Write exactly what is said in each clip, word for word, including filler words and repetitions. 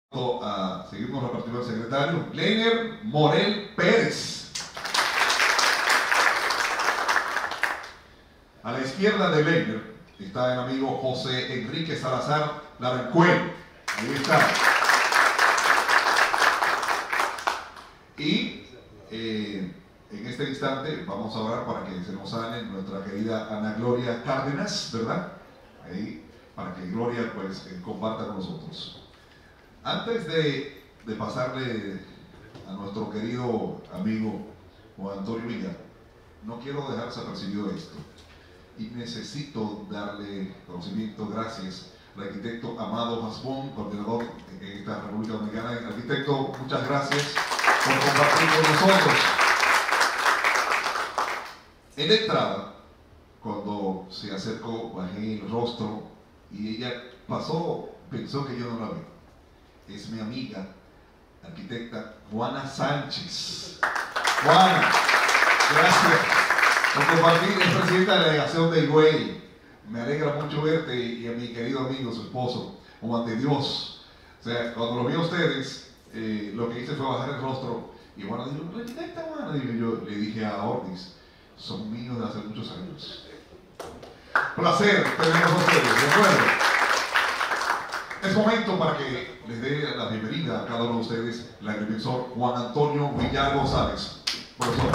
A seguimos repartiendo al secretario Leiner Morel Pérez. A la izquierda de Leiner está el amigo José Enrique Salazar Larancuel. Ahí está. Y eh, en este instante vamos a orar para que se nos sane nuestra querida Ana Gloria Cárdenas, ¿verdad? Ahí, para que Gloria pues eh, comparta con nosotros. Antes de, de pasarle a nuestro querido amigo Juan Antonio Villa, no quiero dejar desapercibido esto. Y necesito darle conocimiento, gracias, al arquitecto Amado Masbón, coordinador en esta República Dominicana. Arquitecto, muchas gracias por compartir con nosotros. En la entrada, cuando se acercó, bajé el rostro y ella pasó, pensó que yo no la vi. Es mi amiga, arquitecta Juana Sánchez. Juana, gracias por compartir. Es presidenta de la delegación de Higüey. Me alegra mucho verte y a mi querido amigo, su esposo, como ante Dios. O sea, cuando lo vi a ustedes, eh, lo que hice fue bajar el rostro y Juana dijo, arquitecta Juana, y yo le dije a Ortiz, son míos de hace muchos años. Placer tenerlos a ustedes, ¿de acuerdo? Es momento para que les dé la bienvenida a cada uno de ustedes el agrimensor Juan Antonio Villar González. Profesor.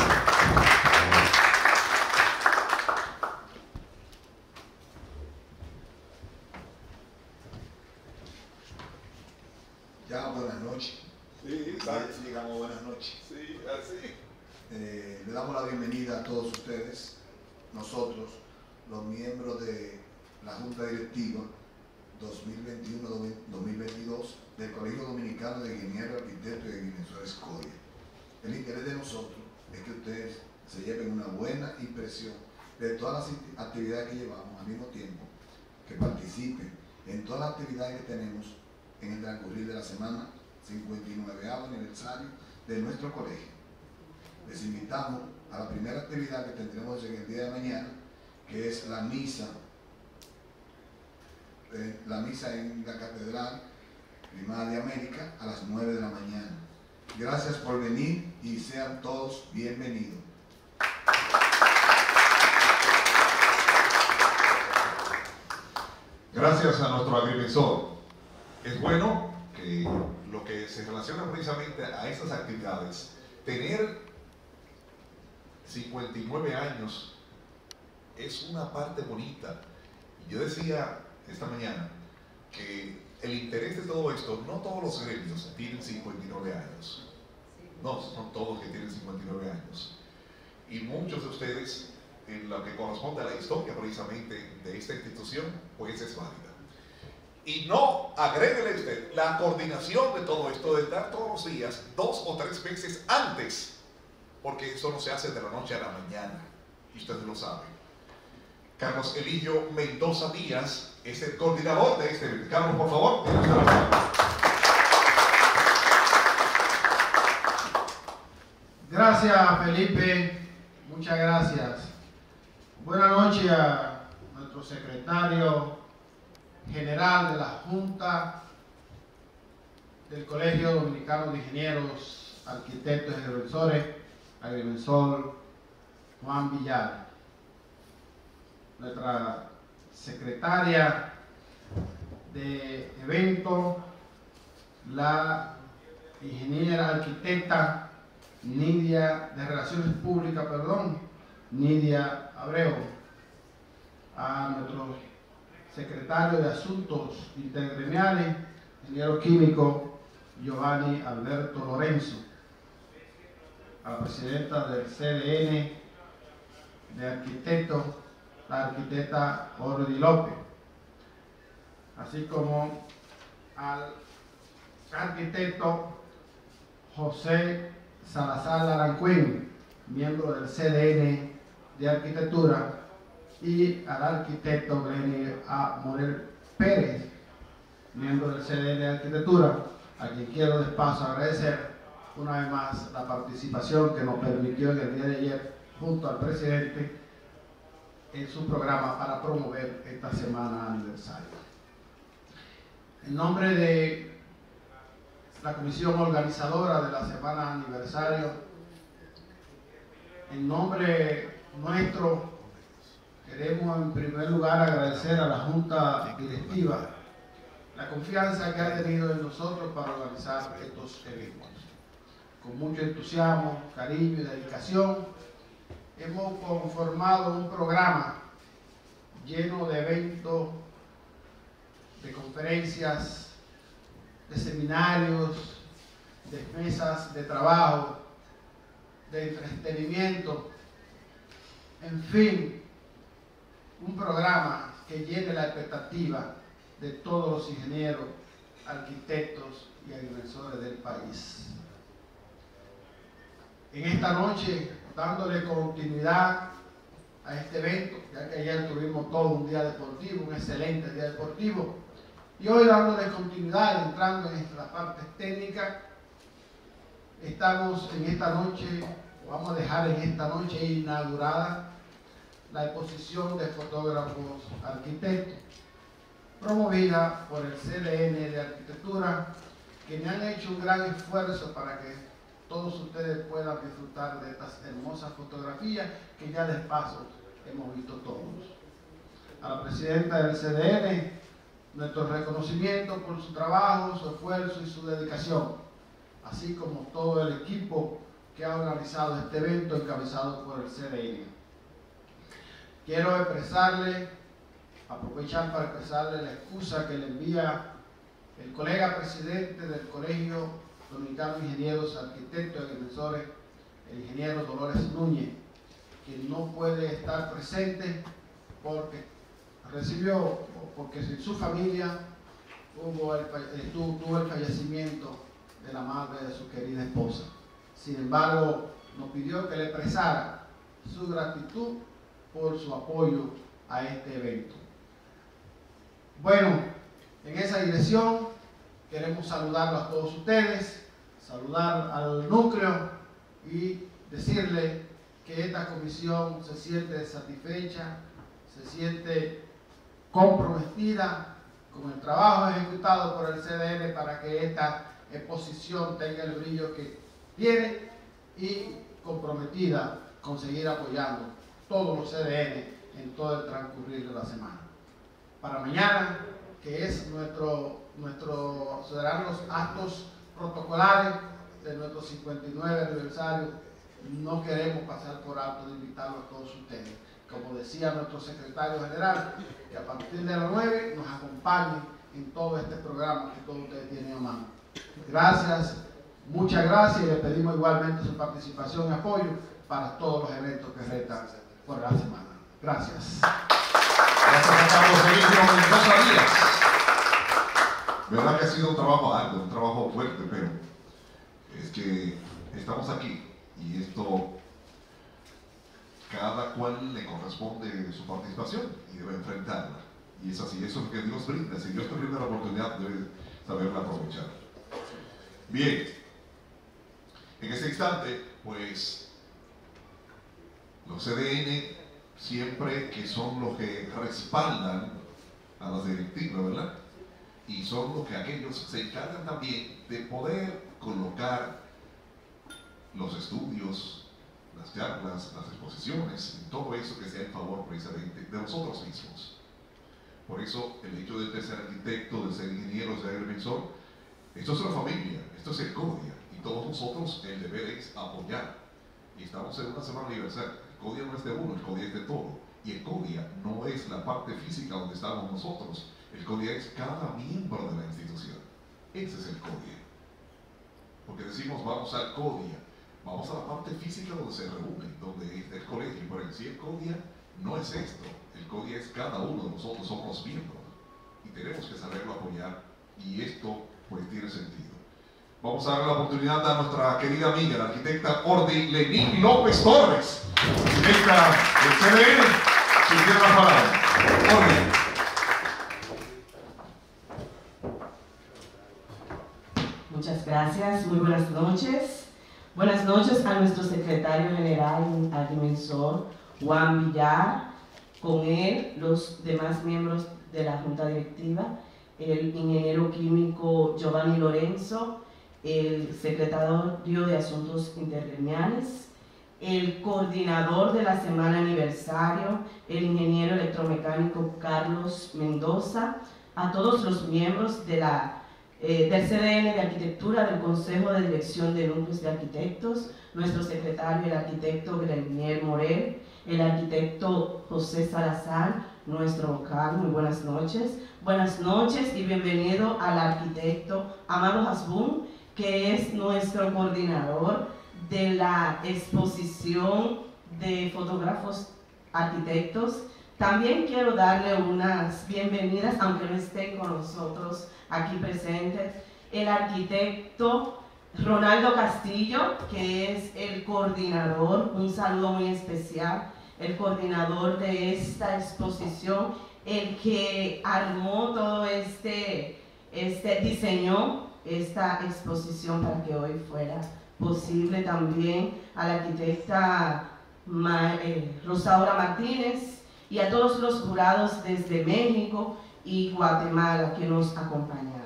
Ya, buenas noches. Sí, exacto. Digamos buenas noches. Sí, así. Eh, le damos la bienvenida a todos ustedes, nosotros, los miembros de la Junta Directiva dos mil veintiuno a dos mil veintidós del Colegio Dominicano de Ingenieros, Arquitectos y Agrimensores Coria. El interés de nosotros es que ustedes se lleven una buena impresión de todas las actividades que llevamos al mismo tiempo, que participen en todas las actividades que tenemos en el transcurrir de la semana cincuenta y nueveavo aniversario de nuestro colegio. Les invitamos a la primera actividad que tendremos en el día de mañana, que es la misa la misa en la Catedral Primada de América a las nueve de la mañana. Gracias por venir y sean todos bienvenidos. Gracias a nuestro agrimensor. Es bueno que lo que se relaciona precisamente a estas actividades, tener cincuenta y nueve años es una parte bonita. Yo decía esta mañana que el interés de todo esto, no todos los gremios tienen cincuenta y nueve años, no son todos que tienen cincuenta y nueve años, y muchos de ustedes en lo que corresponde a la historia precisamente de esta institución pues es válida. Y no, agréguele usted la coordinación de todo esto, de estar todos los días dos o tres veces antes, porque eso no se hace de la noche a la mañana, y ustedes lo saben. Carlos Eligio Mendoza Díaz es el coordinador de este evento. Carlos, por favor. Gracias, Felipe. Muchas gracias. Buenas noches a nuestro secretario general de la Junta del Colegio Dominicano de Ingenieros, Arquitectos y Agrimensores, agrimensor Juan Villar. Nuestra secretaria de evento, la ingeniera arquitecta Nidia, de Relaciones Públicas, perdón, Nidia Abreu, a nuestro secretario de Asuntos Intergremiales, ingeniero químico Giovanni Alberto Lorenzo, a la presidenta del C D N de Arquitectos, la arquitecta Ordi López, así como al arquitecto José Salazar Larancuel, miembro del C D N de Arquitectura, y al arquitecto Leiner A. Morel Pérez, miembro del C D N de Arquitectura, a quien quiero de paso agradecer una vez más la participación que nos permitió en el día de ayer junto al presidente en su programa para promover esta semana aniversario. En nombre de la comisión organizadora de la semana aniversario. En nombre nuestro, queremos en primer lugar agradecer a la Junta Directiva la confianza que ha tenido en nosotros para organizar estos eventos. Con mucho entusiasmo, cariño y dedicación, hemos conformado un programa lleno de eventos, de conferencias, de seminarios, de mesas de trabajo, de entretenimiento, en fin, un programa que llene la expectativa de todos los ingenieros, arquitectos y agrimensores del país. En esta noche, dándole continuidad a este evento, ya que ayer tuvimos todo un día deportivo, un excelente día deportivo, y hoy dándole continuidad, entrando en la parte técnica, estamos en esta noche, vamos a dejar en esta noche inaugurada la exposición de fotógrafos arquitectos, promovida por el C D N de Arquitectura, que me han hecho un gran esfuerzo para que todos ustedes puedan disfrutar de estas hermosas fotografías que ya de paso hemos visto todos. A la presidenta del C D N, nuestro reconocimiento por su trabajo, su esfuerzo y su dedicación, así como todo el equipo que ha organizado este evento encabezado por el C D N. Quiero expresarle, aprovechar para expresarle la excusa que le envía el colega presidente del Colegio Dominicano de Ingenieros, Arquitectos y Agrimensores, el ingeniero Dolores Núñez, quien no puede estar presente porque recibió, porque en su familia hubo el, tuvo, tuvo el fallecimiento de la madre de su querida esposa. Sin embargo, nos pidió que le expresara su gratitud por su apoyo a este evento. Bueno, en esa dirección queremos saludarlos a todos ustedes, saludar al núcleo y decirle que esta comisión se siente satisfecha, se siente comprometida con el trabajo ejecutado por el C D N para que esta exposición tenga el brillo que tiene y comprometida con seguir apoyando todos los C D N en todo el transcurrir de la semana. Para mañana, que es nuestro, nuestro serán los actos protocolares de nuestro cincuenta y nueve aniversario, no queremos pasar por alto de invitarlos a todos ustedes. Como decía nuestro secretario general, que a partir de las nueve nos acompañen en todo este programa que todos ustedes tienen a mano. Gracias, muchas gracias y les pedimos igualmente su participación y apoyo para todos los eventos que restan por la semana. Gracias. Gracias a Carlos Felipe Mendoza Díaz. Verdad que ha sido un trabajo arduo, un trabajo fuerte, pero es que estamos aquí y esto, cada cual le corresponde su participación y debe enfrentarla. Y es así, eso es lo que Dios brinda. Si Dios te brinda la oportunidad, debes saberla aprovechar. Bien, en este instante, pues, los C D N siempre que son los que respaldan a las directivas, ¿verdad? Y son los que aquellos se encargan también de poder colocar los estudios, las charlas, las exposiciones, todo eso que sea en favor precisamente de nosotros mismos. Por eso el hecho de ser arquitecto, de ser ingeniero, de ser agrimensor, esto es una familia, esto es el CODIA, y todos nosotros el deber es apoyar. Y estamos en una semana aniversario. El CODIA no es de uno, el CODIA es de todo. Y el CODIA no es la parte física donde estamos nosotros. El CODIA es cada miembro de la institución. Ese es el CODIA. Porque decimos vamos al CODIA, vamos a la parte física donde se reúnen, donde es el colegio. Pero en sí el CODIA no es esto. El CODIA es cada uno de nosotros, somos los miembros. Y tenemos que saberlo apoyar. Y esto pues tiene sentido. Vamos a darle la oportunidad a nuestra querida amiga, la arquitecta Ordi Lenín López Torres, arquitecta del C D N, si tiene la palabra. Ordi. Muchas gracias, muy buenas noches. Buenas noches a nuestro secretario general agrimensor, Juan Villar, con él los demás miembros de la Junta Directiva, el ingeniero químico Giovanni Lorenzo, el secretario de Asuntos Intergremiales, el coordinador de la semana aniversario, el ingeniero electromecánico Carlos Mendoza, a todos los miembros de la, eh, del C D N de Arquitectura, del Consejo de Dirección de Núcleos de Arquitectos, nuestro secretario, el arquitecto Grenier Morel, el arquitecto José Salazar, nuestro vocal. Muy buenas noches. Buenas noches y bienvenido al arquitecto Amado Hasbun, que es nuestro coordinador de la exposición de fotógrafos arquitectos. También quiero darle unas bienvenidas, aunque no estén con nosotros aquí presentes, el arquitecto Ronaldo Castillo, que es el coordinador, un saludo muy especial, el coordinador de esta exposición, el que armó todo este, este diseñó esta exposición para que hoy fuera posible. También a la arquitecta Ma, eh, Rosaura Martínez y a todos los jurados desde México y Guatemala que nos acompañaron.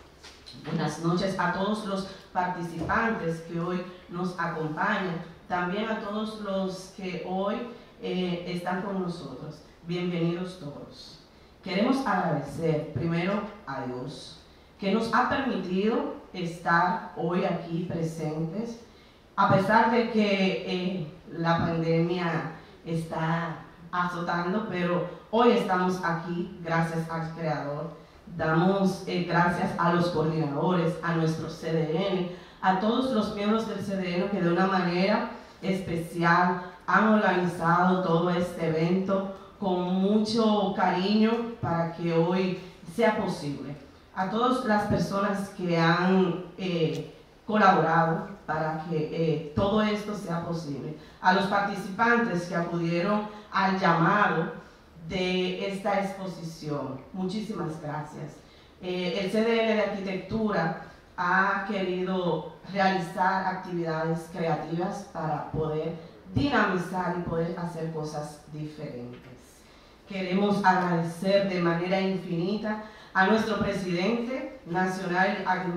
Buenas noches a todos los participantes que hoy nos acompañan, también a todos los que hoy eh, están con nosotros. Bienvenidos todos. Queremos agradecer primero a Dios que nos ha permitido estar hoy aquí presentes, a pesar de que eh, la pandemia está azotando, pero hoy estamos aquí gracias al Creador. Damos eh, gracias a los coordinadores, a nuestro C D N, a todos los miembros del C D N que de una manera especial han organizado todo este evento con mucho cariño para que hoy sea posible. A todas las personas que han eh, colaborado para que eh, todo esto sea posible. A los participantes que acudieron al llamado de esta exposición, muchísimas gracias. Eh, el C D N de Arquitectura ha querido realizar actividades creativas para poder dinamizar y poder hacer cosas diferentes. Queremos agradecer de manera infinita a nuestro presidente nacional,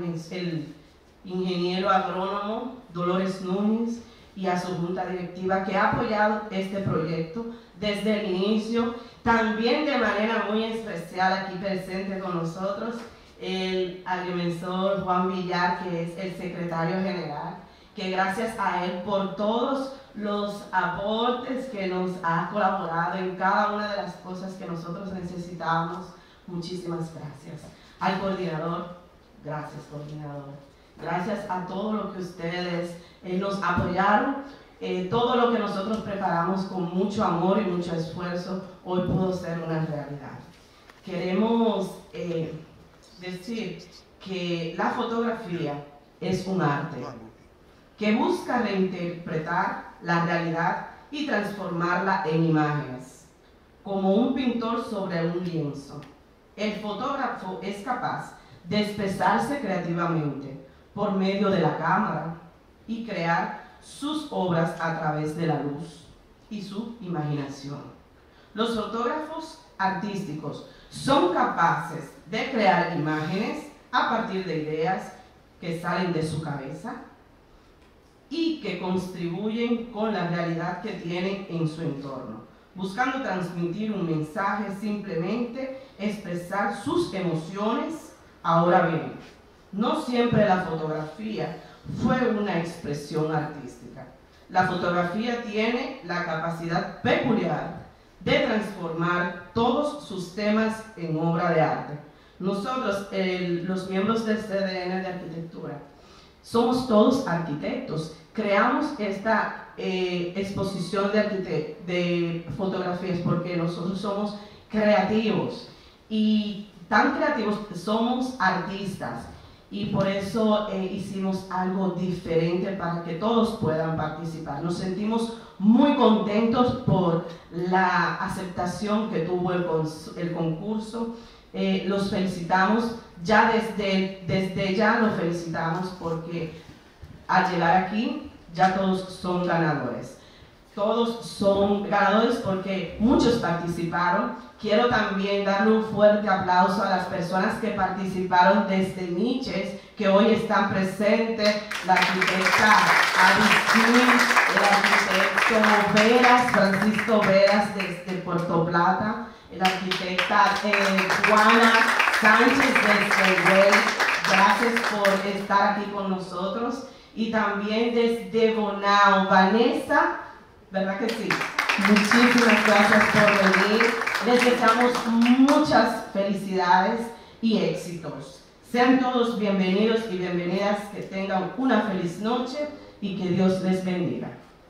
el ingeniero agrónomo Dolores Núñez, y a su junta directiva que ha apoyado este proyecto desde el inicio. También de manera muy especial aquí presente con nosotros el agrimensor Juan Villar, que es el secretario general, que gracias a él por todos los aportes que nos ha colaborado en cada una de las cosas que nosotros necesitábamos. Muchísimas gracias. Al coordinador, gracias coordinador. Gracias a todo lo que ustedes eh, nos apoyaron, eh, todo lo que nosotros preparamos con mucho amor y mucho esfuerzo, hoy pudo ser una realidad. Queremos eh, decir que la fotografía es un arte que busca reinterpretar la realidad y transformarla en imágenes, como un pintor sobre un lienzo. El fotógrafo es capaz de expresarse creativamente por medio de la cámara y crear sus obras a través de la luz y su imaginación. Los fotógrafos artísticos son capaces de crear imágenes a partir de ideas que salen de su cabeza y que contribuyen con la realidad que tienen en su entorno, buscando transmitir un mensaje, simplemente expresar sus emociones. Ahora bien, no siempre la fotografía fue una expresión artística. La fotografía tiene la capacidad peculiar de transformar todos sus temas en obra de arte. Nosotros, el, los miembros del C D N de Arquitectura, somos todos arquitectos. Creamos esta eh, exposición de, de fotografías porque nosotros somos creativos, y tan creativos somos artistas, y por eso eh, hicimos algo diferente para que todos puedan participar. Nos sentimos muy contentos por la aceptación que tuvo el, el concurso. Eh, los felicitamos, ya desde, desde ya los felicitamos porque al llegar aquí ya todos son ganadores. Todos son ganadores porque muchos participaron. Quiero también darle un fuerte aplauso a las personas que participaron desde Niches, que hoy están presentes, la arquitecta Alice, el arquitecto Veras, Francisco Veras desde Puerto Plata, la arquitecta eh, Juana Sánchez desde Güell, gracias por estar aquí con nosotros, y también desde Bonao, Vanessa, ¿verdad que sí? Muchísimas gracias por venir, les deseamos muchas felicidades y éxitos. Sean todos bienvenidos y bienvenidas, que tengan una feliz noche y que Dios les bendiga.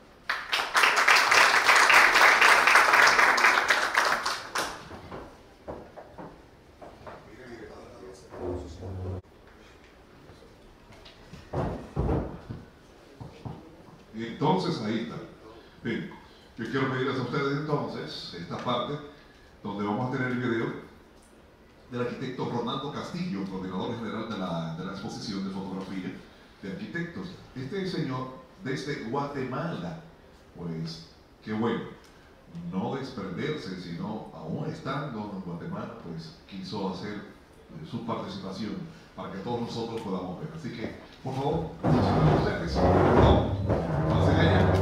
Entonces, ahí está. Bien, yo quiero pedirles a ustedes entonces esta parte donde vamos a tener el video del arquitecto Ronaldo Castillo, coordinador general de la, de la exposición de fotografía de arquitectos. Este señor desde Guatemala, pues qué bueno, no desprenderse, sino aún estando en Guatemala, pues quiso hacer eh, su participación para que todos nosotros podamos ver. Así que, por favor, a ustedes, no, pasen allá.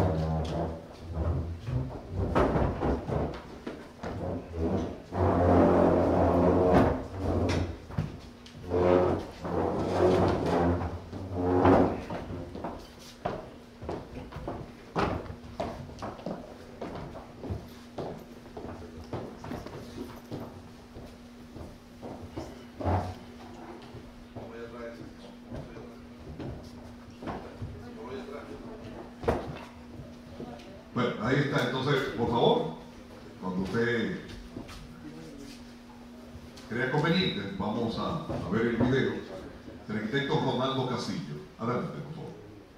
Bueno, ahí está. Entonces, por favor, cuando usted crea conveniente, vamos a, a ver el video del arquitecto Ronaldo Castillo. Adelante, por favor.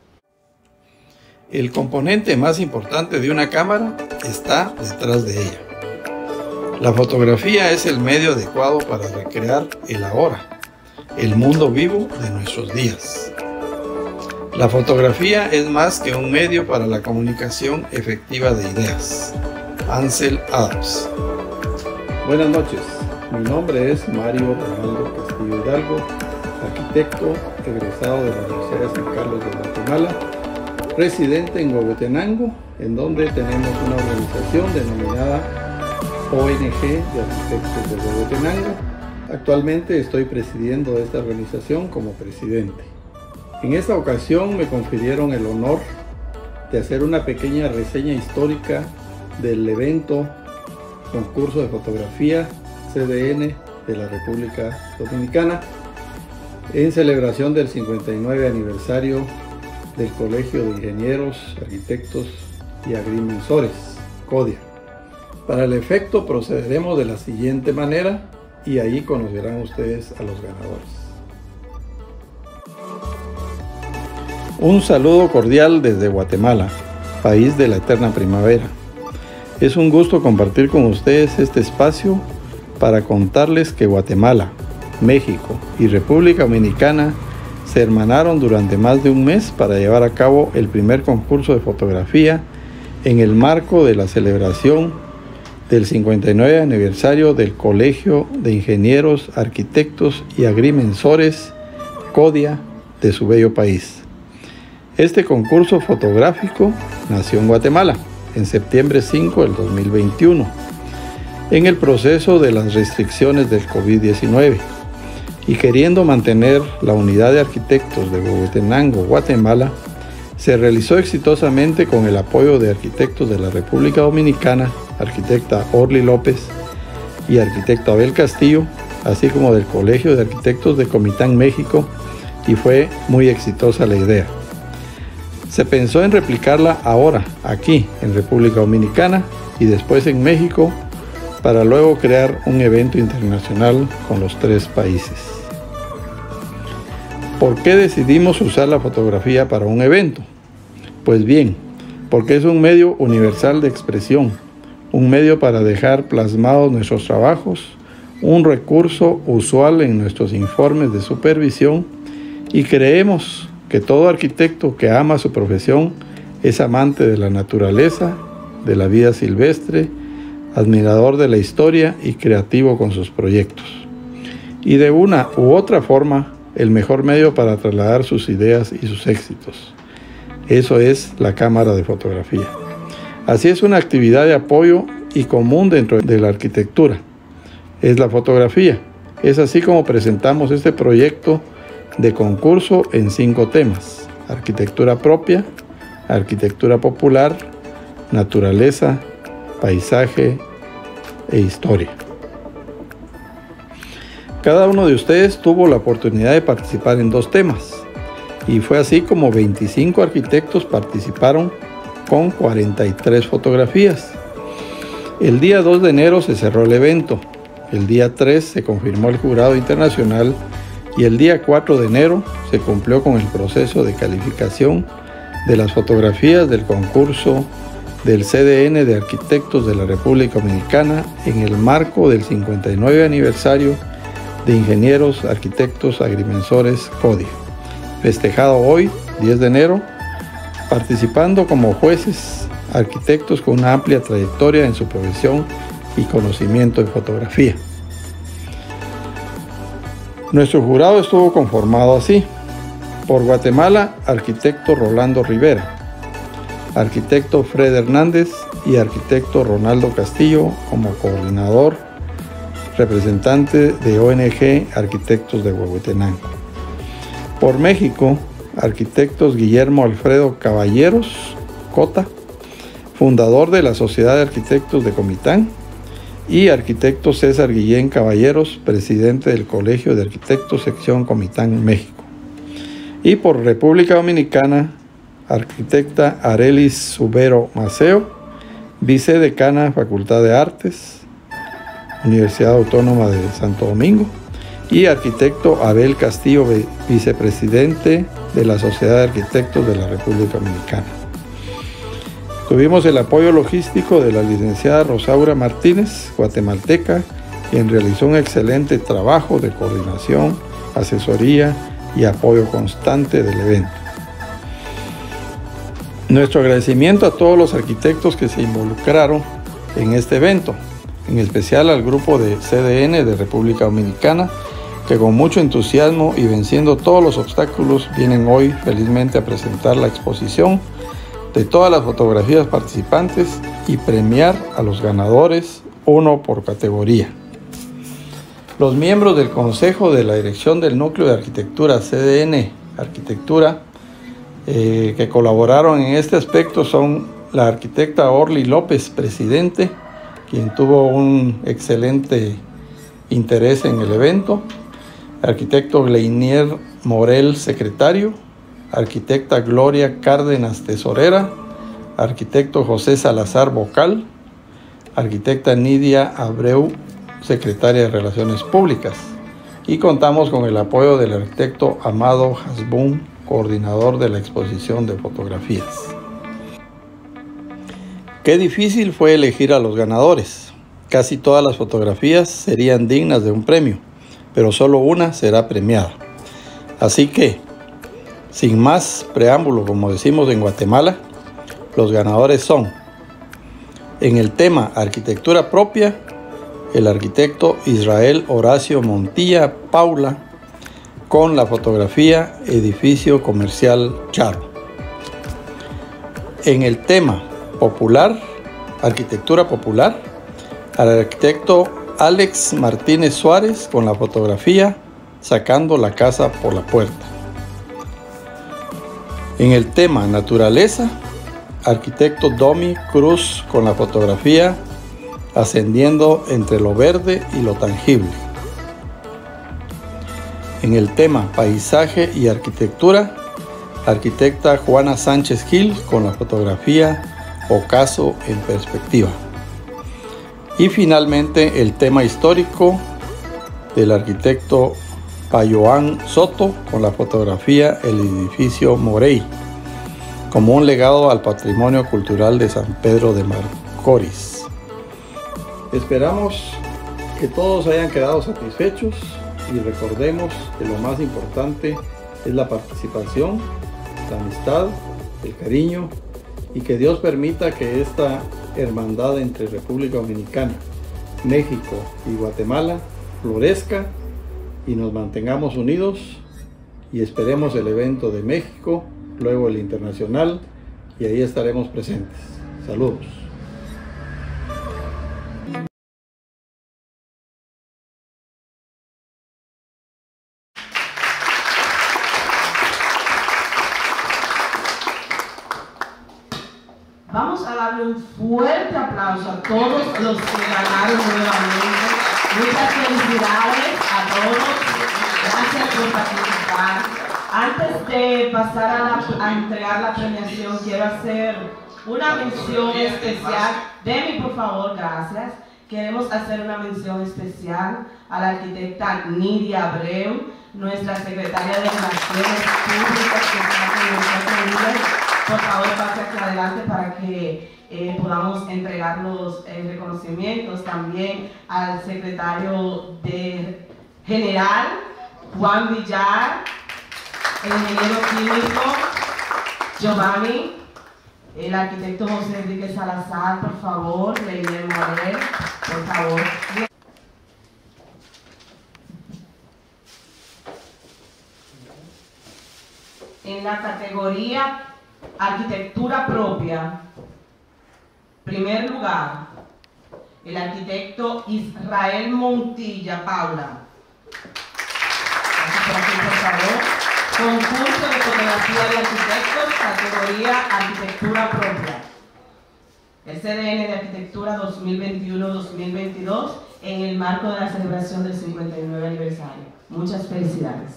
El componente más importante de una cámara está detrás de ella. La fotografía es el medio adecuado para recrear el ahora, el mundo vivo de nuestros días. La fotografía es más que un medio para la comunicación efectiva de ideas. Ansel Adams. Buenas noches, mi nombre es Mario Ronaldo Castillo Hidalgo, arquitecto egresado de la Universidad de San Carlos de Guatemala, residente en Huehuetenango, en donde tenemos una organización denominada O N G de Arquitectos de Huehuetenango. Actualmente estoy presidiendo esta organización como presidente. En esta ocasión me confirieron el honor de hacer una pequeña reseña histórica del evento Concurso de Fotografía C D N de la República Dominicana en celebración del cincuenta y nueve aniversario del Colegio de Ingenieros, Arquitectos y Agrimensores, CODIA. Para el efecto procederemos de la siguiente manera y ahí conocerán ustedes a los ganadores. Un saludo cordial desde Guatemala, país de la eterna primavera. Es un gusto compartir con ustedes este espacio para contarles que Guatemala, México y República Dominicana se hermanaron durante más de un mes para llevar a cabo el primer concurso de fotografía en el marco de la celebración del cincuenta y nueve aniversario del Colegio de Ingenieros, Arquitectos y Agrimensores, CODIA, de su bello país. Este concurso fotográfico nació en Guatemala en septiembre cinco del dos mil veintiuno, en el proceso de las restricciones del COVID diecinueve, y queriendo mantener la unidad de arquitectos de Huehuetenango, Guatemala, se realizó exitosamente con el apoyo de arquitectos de la República Dominicana, arquitecta Orly López y arquitecto Abel Castillo, así como del Colegio de Arquitectos de Comitán, México, y fue muy exitosa la idea. Se pensó en replicarla ahora, aquí, en República Dominicana y después en México, para luego crear un evento internacional con los tres países. ¿Por qué decidimos usar la fotografía para un evento? Pues bien, porque es un medio universal de expresión, un medio para dejar plasmados nuestros trabajos, un recurso usual en nuestros informes de supervisión, y creemos que todo arquitecto que ama su profesión es amante de la naturaleza, de la vida silvestre, admirador de la historia y creativo con sus proyectos. Y de una u otra forma el mejor medio para trasladar sus ideas y sus éxitos. Eso es la cámara de fotografía. Así es una actividad de apoyo y común dentro de la arquitectura. Es la fotografía. Es así como presentamos este proyecto de concurso en cinco temas: arquitectura propia, arquitectura popular, naturaleza, paisaje e historia. Cada uno de ustedes tuvo la oportunidad de participar en dos temas, y fue así como veinticinco arquitectos participaron con cuarenta y tres fotografías. El día dos de enero se cerró el evento, el día tres se confirmó el jurado internacional y el día cuatro de enero se cumplió con el proceso de calificación de las fotografías del concurso del C D N de Arquitectos de la República Dominicana en el marco del cincuenta y nueve aniversario de Ingenieros, Arquitectos, Agrimensores CODI, festejado hoy, diez de enero, participando como jueces arquitectos con una amplia trayectoria en su profesión y conocimiento en fotografía. Nuestro jurado estuvo conformado así: por Guatemala, arquitecto Rolando Rivera, arquitecto Fred Hernández y arquitecto Ronaldo Castillo como coordinador, representante de O N G Arquitectos de Huehuetenango. Por México, arquitectos Guillermo Alfredo Caballeros Cota, fundador de la Sociedad de Arquitectos de Comitán, y arquitecto César Guillén Caballeros, presidente del Colegio de Arquitectos Sección Comitán, México. Y por República Dominicana, arquitecta Arelis Subero Maceo, vicedecana Facultad de Artes, Universidad Autónoma de Santo Domingo, y arquitecto Abel Castillo, vicepresidente de la Sociedad de Arquitectos de la República Dominicana. Tuvimos el apoyo logístico de la licenciada Rosaura Martínez, guatemalteca, quien realizó un excelente trabajo de coordinación, asesoría y apoyo constante del evento. Nuestro agradecimiento a todos los arquitectos que se involucraron en este evento, en especial al grupo de C D N de República Dominicana, que con mucho entusiasmo y venciendo todos los obstáculos vienen hoy felizmente a presentar la exposición de todas las fotografías participantes y premiar a los ganadores, uno por categoría. Los miembros del Consejo de la Dirección del Núcleo de Arquitectura C D N Arquitectura eh, que colaboraron en este aspecto son la arquitecta Orly López, presidente, quien tuvo un excelente interés en el evento, arquitecto Gleinier Morel, secretario, arquitecta Gloria Cárdenas, tesorera, arquitecto José Salazar, vocal, arquitecta Nidia Abreu, secretaria de Relaciones Públicas, y contamos con el apoyo del arquitecto Amado Hasbun, coordinador de la exposición de fotografías. Qué difícil fue elegir a los ganadores. Casi todas las fotografías serían dignas de un premio, pero solo una será premiada. Así que, sin más preámbulo, como decimos en Guatemala, los ganadores son: en el tema Arquitectura Propia, el arquitecto Israel Horacio Montilla Paula, con la fotografía Edificio Comercial Charo. En el tema Popular, Arquitectura Popular, al arquitecto Alex Martínez Suárez con la fotografía Sacando la Casa por la Puerta. En el tema Naturaleza, arquitecto Domi Cruz con la fotografía Ascendiendo entre lo verde y lo tangible. En el tema Paisaje y Arquitectura, arquitecta Juana Sánchez Gil con la fotografía Ocaso en Perspectiva. Y finalmente el tema histórico del arquitecto Payoán Soto con la fotografía El Edificio Morey, como un legado al patrimonio cultural de San Pedro de Macorís. Esperamos que todos hayan quedado satisfechos y recordemos que lo más importante es la participación, la amistad, el cariño, y que Dios permita que esta hermandad entre República Dominicana, México y Guatemala florezca y nos mantengamos unidos y esperemos el evento de México, luego el internacional, y ahí estaremos presentes. Saludos. Vamos a darle un fuerte aplauso a todos los que ganaron nuevamente. Muchas felicidades a todos. Gracias por participar. Antes de pasar a, la, a entregar la premiación, quiero hacer una mención especial. Demi, por favor, gracias. Queremos hacer una mención especial a la arquitecta Nidia Abreu, nuestra secretaria de Relaciones Públicas, que está con nosotros. Por favor, pase aquí adelante para que eh, podamos entregar los eh, reconocimientos también al secretario de general, Juan Villar, el ingeniero químico, Giovanni, el arquitecto José Enrique Salazar, por favor, Leiner Morel, por favor. En la categoría Arquitectura propia, primer lugar, el arquitecto Israel Montilla Paula. Por aquí, por favor. Concurso de fotografía de arquitectos, categoría Arquitectura propia. El C D N de Arquitectura dos mil veintiuno dos mil veintidós en el marco de la celebración del cincuenta y nueve aniversario. Muchas felicidades.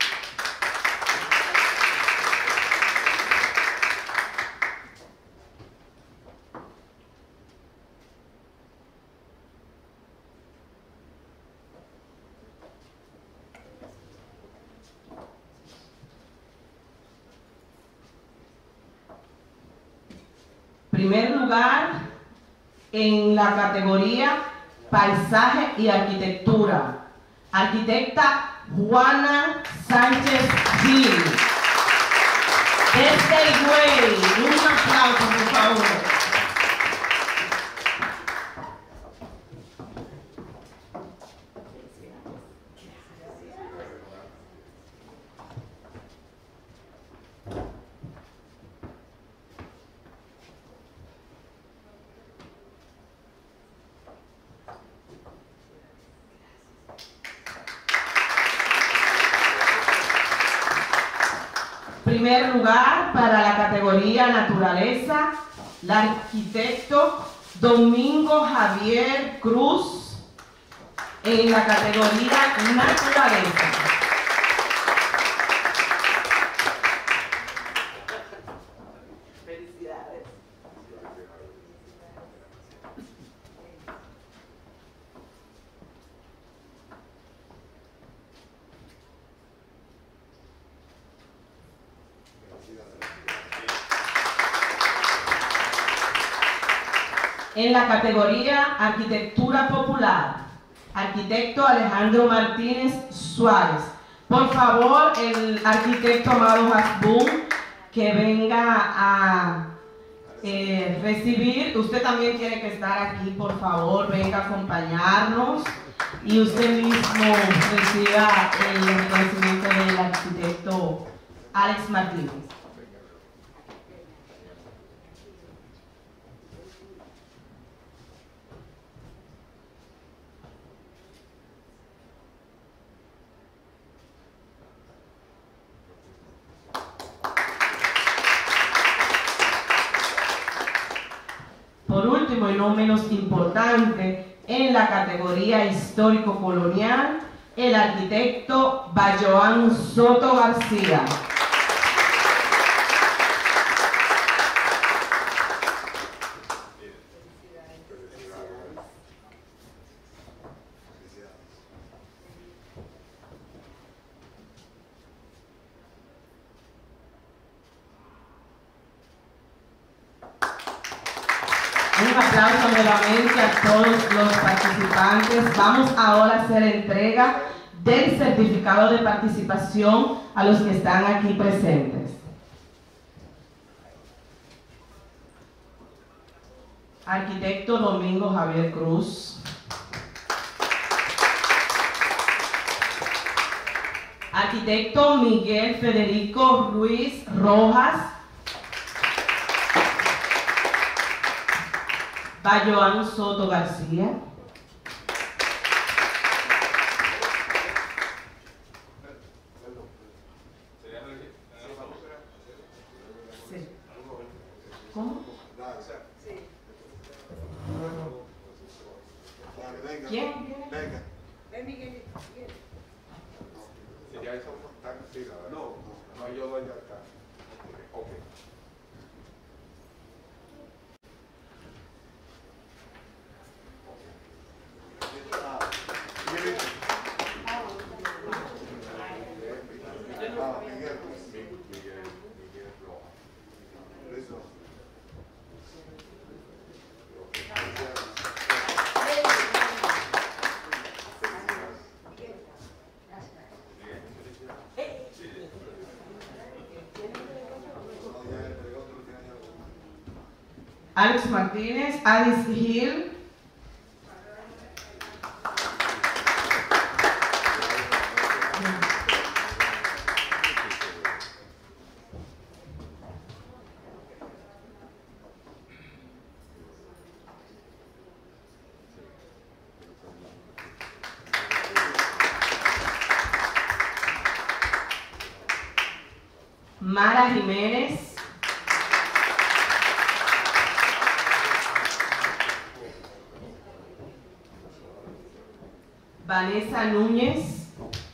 Primer lugar en la categoría Paisaje y Arquitectura, arquitecta Juana Sánchez Gil. Desde el Güey, un aplauso, por favor. Primer lugar para la categoría Naturaleza, el arquitecto Domingo Javier Cruz en la categoría Naturaleza. Felicidades. En la categoría Arquitectura Popular, arquitecto Alejandro Martínez Suárez. Por favor, el arquitecto Amado Hasbún, que venga a eh, recibir. Usted también tiene que estar aquí, por favor, venga a acompañarnos. Y usted mismo reciba el reconocimiento del arquitecto Alex Martínez. Por último y no menos importante, en la categoría histórico-colonial, el arquitecto Bayoán Soto García. Un aplauso nuevamente a todos los participantes. Vamos ahora a hacer entrega del certificado de participación a los que están aquí presentes. Arquitecto Domingo Javier Cruz. Arquitecto Miguel Federico Ruiz Rojas. Bayoán Soto García. Sí. ¿Cómo? ¿Quién? Venga. Ven, Miguel. Si ya somos tan sí, la verdad. No, no, yo doy acá. Ok. Alex Martínez, Alice Hill. Mara Jiménez. Vanessa Núñez.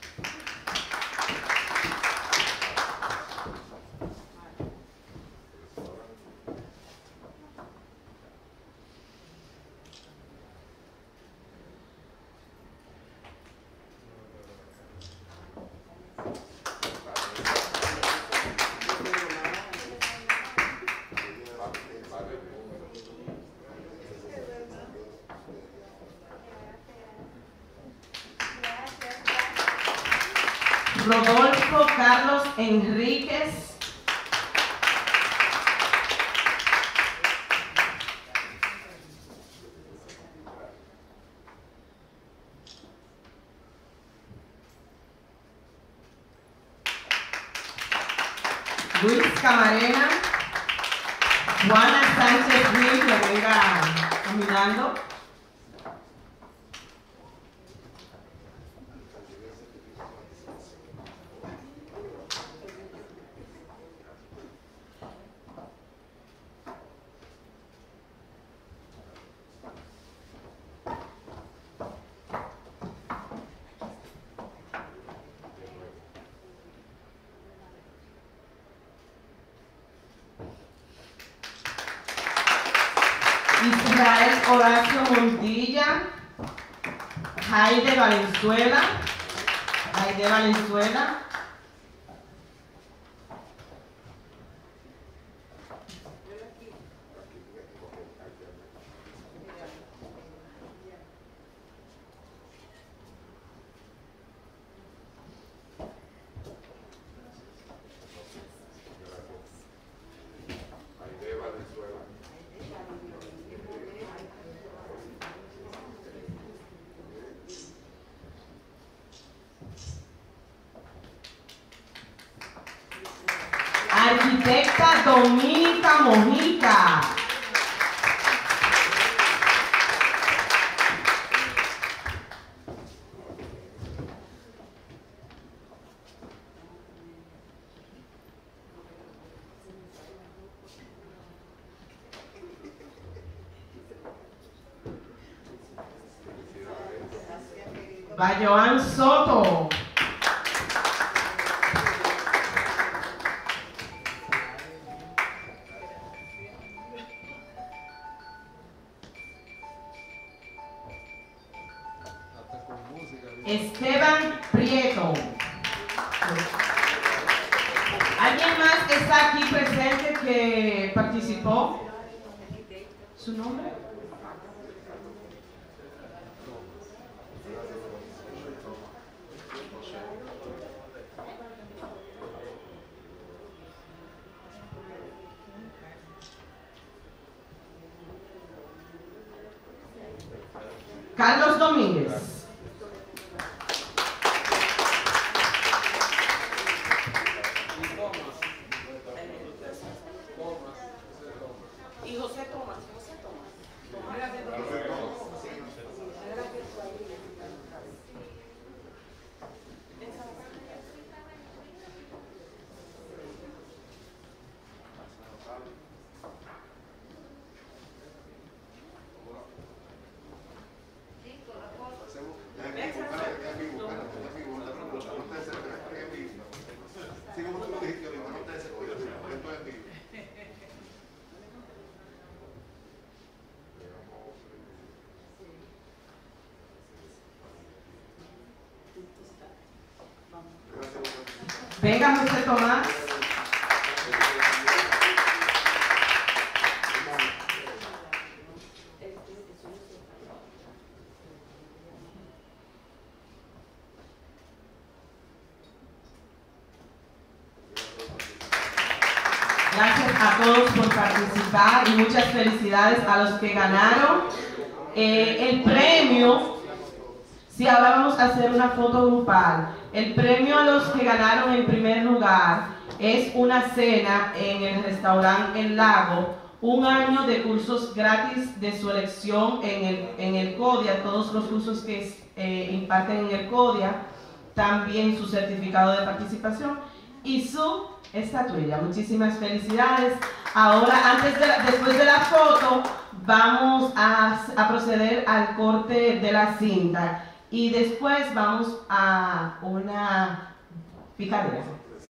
Rodolfo Carlos Enríquez. Luis Camarena. Juana Sánchez Ruiz, que venga caminando. Israel Horacio Montilla. Jaide Valenzuela. Jaide Valenzuela. Arquitecta Dominica Mojica. Bayoán Soto. Esteban Prieto. ¿Alguien más que está aquí presente que participó? ¿Su nombre? Carlos Domínguez. Venga, José Tomás. Gracias a todos por participar y muchas felicidades a los que ganaron. Eh, el premio, si ahora vamos a hacer una foto grupal, el premio a los que ganaron en primer lugar es una cena en el restaurante El Lago, un año de cursos gratis de su elección en el, en el CODIA, todos los cursos que eh, imparten en el CODIA, también su certificado de participación y su estatuilla. Muchísimas felicidades. Ahora, antes de la, después de la foto, vamos a, a proceder al corte de la cinta y después vamos a una picadera.